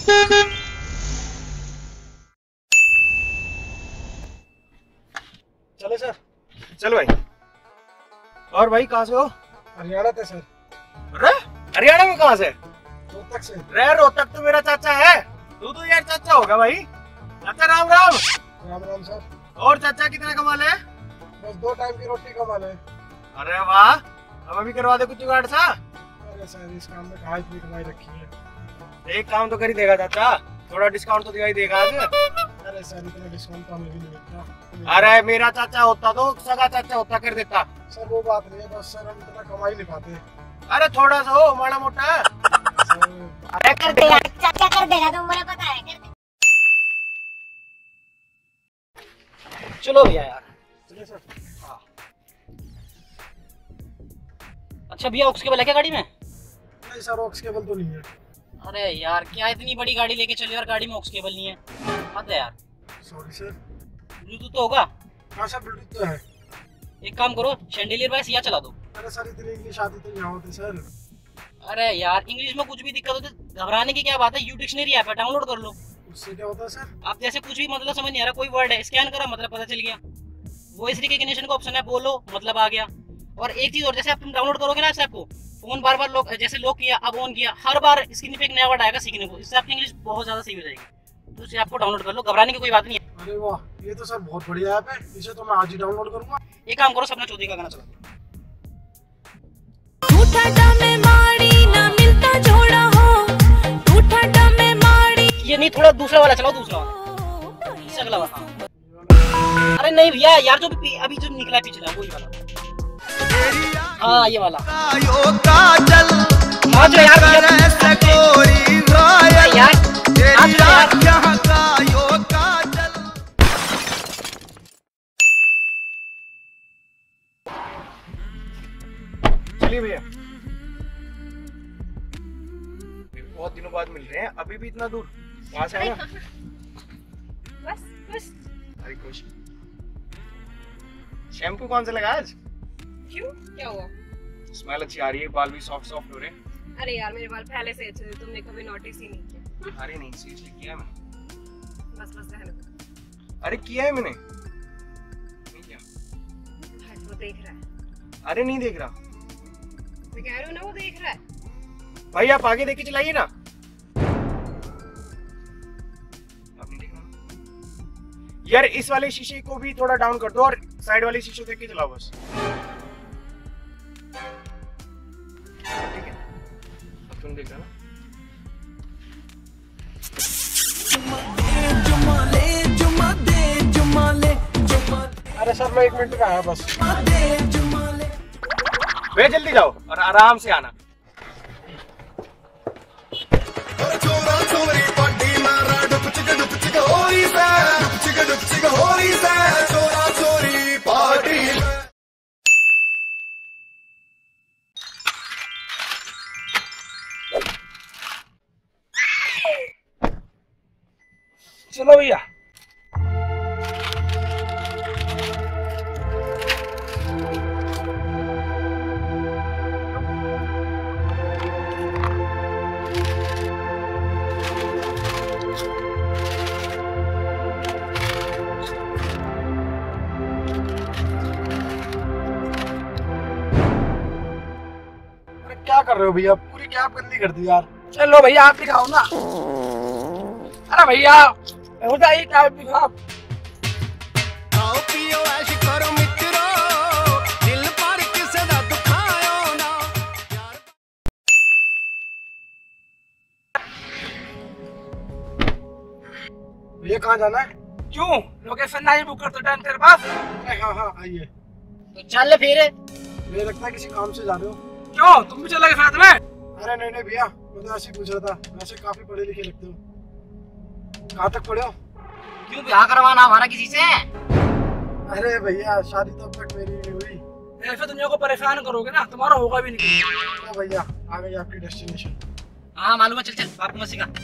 चलो सर। चलो भाई। और भाई कहाँ से हो? हरियाणा से सर। अरे हरियाणा में कहाँ से? रोहतक से। रे रोहतक तो मेरा चाचा है। तू तो यार चाचा होगा भाई। चाचा राम राम। राम राम सर। और चाचा कितना कमा ले? बस 2 टाइम की रोटी कमा ले। अरे वाह, अब अभी करवा दे कुछ जुगाड़ सा। अरे सर इस काम में कहाँ इतनी कमाई रखी है। एक काम तो कर ही देगा चाचा, थोड़ा डिस्काउंट तो दिखाई देगा आज। अरे सर इतना डिस्काउंट तो हमें भी नहीं मिलता। अरे मेरा चाचा होता तो सगा चाचा होता कर देता। सर वो बात नहीं है, बस सर हम इतना कमा ही नहीं पाते। अरे थोड़ा सा हो, माड़ा मोटा। अरे कर देगा चाचा, कर देगा, तुम मुझे पता है, कर देगा। चलो भैया यार। चलिए सर। हाँ। अच्छा भैया ऑक्स केबल है क्या गाड़ी में? नहीं सर ऑक्स केबल तो नहीं है। अरे यार क्या इतनी बड़ी गाड़ी लेके चले यार, गाड़ी में ऑक्स केबल नहीं है, मत है यार। Sorry sir. ब्लूटूथ तो होगा? हाँ सर ब्लूटूथ तो है। एक काम करो, शैंडिलियर बाय सिया चला दो। अरे सर इतनी इंग्लिश आती तो यहाँ होते सर। अरे यार इंग्लिश में कुछ भी दिक्कत हो तो घबराने की क्या बात है, यू डिक्शनरी ऐप है, डाउनलोड कर लो। उससे क्या होता है सर? आप जैसे कुछ भी मतलब समझ नहीं आ रहा, कोई वर्ड है स्कैन करा मतलब पता चल गया। वॉइस रिकग्निशन का ऑप्शन है, बोलो मतलब आ गया। और एक चीज और, जैसे आप तुम डाउनलोड करोगे ना इस ऐप को, फोन बार बार लॉक, जैसे लॉक किया अब ऑन किया, हर बार स्क्रीन पे एक नया वर्ड आएगा सीखने को। इससे आपकी इंग्लिश बहुत ज्यादा सही हो जाएगी। तो इसे आपको डाउनलोड कर लो, घबराने की कोई बात नहीं है। अरे वाह ये तो सर बहुत बढ़िया ऐप है, इसे तो मैं आज ही डाउनलोड करूंगा। एक काम करो, सपना चौधरी का गाना चला। ये नहीं, थोड़ा दूसरा वाला चलाओ, दूसरा वाला, इससे अगला वाला। हाँ। अरे नहीं भैया यार, जो अभी जो निकला है पिछला वही वाला। हाँ ये वाला। हाँ जो यार चलिए भैया, बहुत दिनों बाद मिल रहे हैं, अभी भी इतना दूर कहाँ से आए? बस बस। अरे खुश। शैम्पू कौन सा लगा आज? क्यों, क्या हुआ? स्मेल अच्छी आ रही है, बाल भी सॉफ्ट सॉफ्ट हो रहे हैं। अरे यार मेरे बाल पहले से अच्छे थे, तुमने कभी नोटिस ही नहीं किया। अरे नहीं सीरियसली किया है मैंने। बस बस रहने दो। अरे किया है मैंने, नहीं किया। हट, वो देख रहा है। अरे नहीं देख रहा, मैं कह रही हूँ ना वो देख रहा है। भाई आप आगे देख के चलाइए ना। अब नहीं देख रहा यार, इस वाले शीशे को भी थोड़ा डाउन कर दो और साइड वाले शीशे देख के चलाओ बस। ठीक है, अब तुम देख रहा ना। अरे सर मैं 1 मिनट में आया बस। वे जल्दी जाओ और आराम से आना। चलो भैया। क्या कर रहे हो भैया, पूरी कैब गंदी कर दी यार। चलो भैया आप दिखाओ ना। अरे भैया हो जाइए कैब दिखाओ। आओ पियो ऐश करो मित्रो, दिल पर किसे दा दुखायो ना यार। भैया कहाँ जाना है? क्यों, लोकेशन नहीं बुक कर तो टाइम तेरे पास? अरे हाँ हाँ आइए। तो चल फिर। मुझे लगता है किसी काम से जा रहे हो। क्यों, तुम भी चलोगे साथ में? अरे नहीं नहीं भैया, मैं तो ऐसे ही पूछ रहा था, वैसे काफी पढ़े लिखे लगते हो। कहाँ तक पढ़े हो? क्यों ब्याह करवाना हमारा किसी से? अरे भैया शादी तो अब तक मेरी नहीं हुई। ऐसे दुनिया को परेशान करोगे ना, तुम्हारा होगा भी नहीं। तो भैया आ गई आपकी डेस्टिनेशन। हाँ मालूम है, चल चल बाप मत सिखा।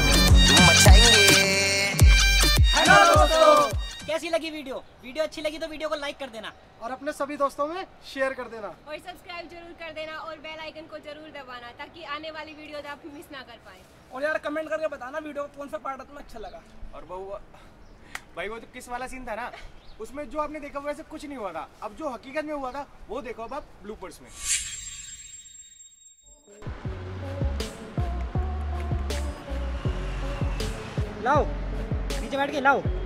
हेलो दोस्तों, कैसी लगी वीडियो? वीडियो अच्छी लगी तो वीडियो को लाइक कर देना और अपने सभी दोस्तों में शेयर कर देना और सब्सक्राइब जरूर कर देना और बेल आइकन को जरूर दबाना ताकि आने वाली वीडियोस आप मिस ना कर पाए। और यार कमेंट करके बताना वीडियो का कौन सा पार्ट तुम्हें अच्छा लगा। और भाई वो तो किस वाला सीन था ना, उसमें जो आपने देखा वैसे कुछ नहीं हुआ था। अब जो हकीकत में हुआ था वो देखो अब आप ब्लूपर्स में। लाओ नीचे बैठ के लाओ।